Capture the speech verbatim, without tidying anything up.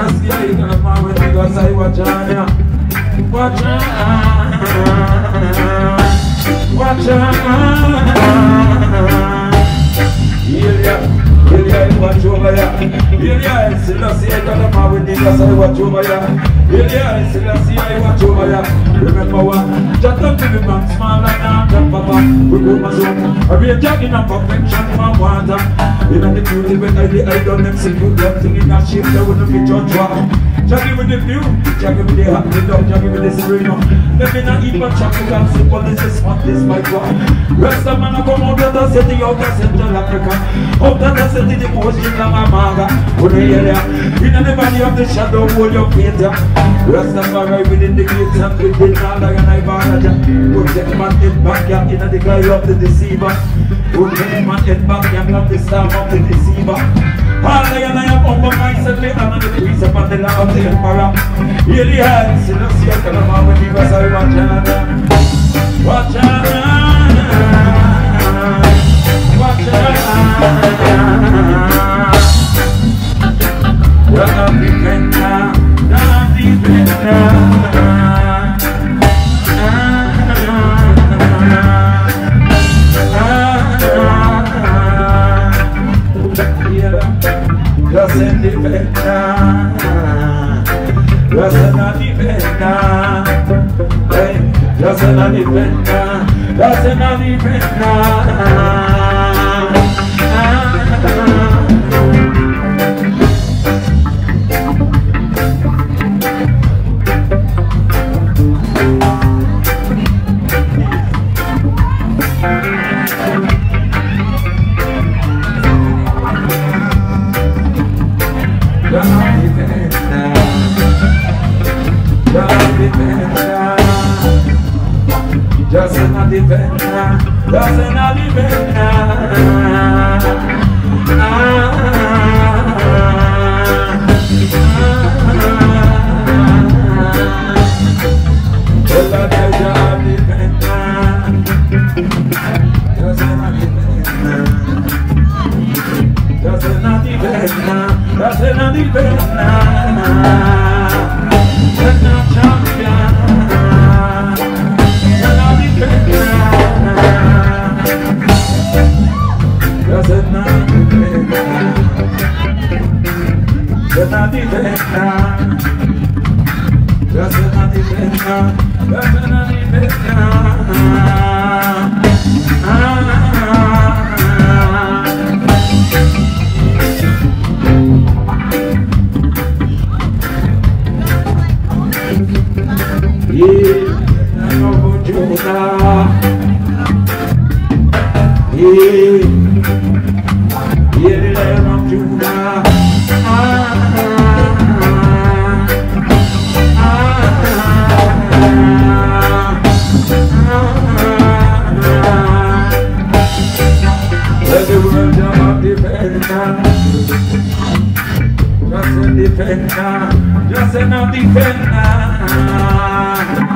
Just yeah, you gonna find when niggas say watch on ya. Watch on. Watch on. Ilya, Ilya, watch over ya. Ilya, Selassie, I got a man with niggas say watch over ya. Ilya, Selassie, I watch over ya. Remember what? Just don't give me back small like that, papa. We go my zone. I be a jagging up perfection from water. In the beauty when I did, I done them simple dumb thing in that shape that wouldn't be judged. Jaggy with the view, jaggy with the happy dog, jaggy with the sereno. Let me not even tropical, simple, this is what this might go. Rest of man, I come out of the city of Central Africa. Out of the city, the most in the Mamaga. Put the area, in the body of the shadow, hold your feet. Rest of man, right within the gates and within all the Ivanaja. Put the man in back, in the guy of the deceiver. Put the man in back, of the star of the deceiver. All the I have over myself, and the priest upon the law of the emperor. Really hard, see the sea of the man when he was a watch on. Watch on. Watch on. You're not defending now. You're not defending now. Just in the bed now, just in the bed now, just in the bed now, just in the bed now. Just in the defender, just in the defender. Just in the defender, just in the defender, just in the defender, just in the defender. Just in the champion. Just in the defender, just in the defender, just in the defender. Yeah, I know what you are. Yeah, yeah, the Lamb of Judah. Ah, ah, let the world of defender, just a defender, just a defender.